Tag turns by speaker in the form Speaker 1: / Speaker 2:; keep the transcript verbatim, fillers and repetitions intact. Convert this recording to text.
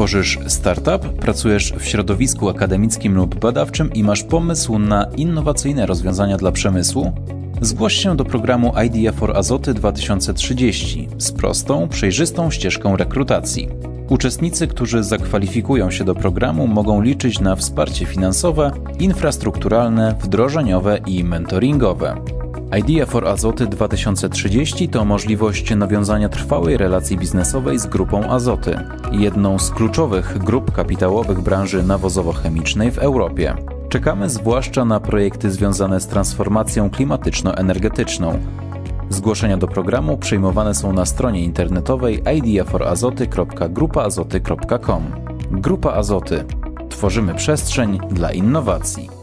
Speaker 1: Tworzysz startup, pracujesz w środowisku akademickim lub badawczym i masz pomysł na innowacyjne rozwiązania dla przemysłu? Zgłoś się do programu Idea for Azoty dwa tysiące trzydzieści z prostą, przejrzystą ścieżką rekrutacji. Uczestnicy, którzy zakwalifikują się do programu, mogą liczyć na wsparcie finansowe, infrastrukturalne, wdrożeniowe i mentoringowe. Idea for Azoty dwa tysiące trzydzieści to możliwość nawiązania trwałej relacji biznesowej z Grupą Azoty, jedną z kluczowych grup kapitałowych branży nawozowo-chemicznej w Europie. Czekamy zwłaszcza na projekty związane z transformacją klimatyczno-energetyczną. Zgłoszenia do programu przyjmowane są na stronie internetowej idea for azoty kropka grupa azoty kropka com. Grupa Azoty. Tworzymy przestrzeń dla innowacji.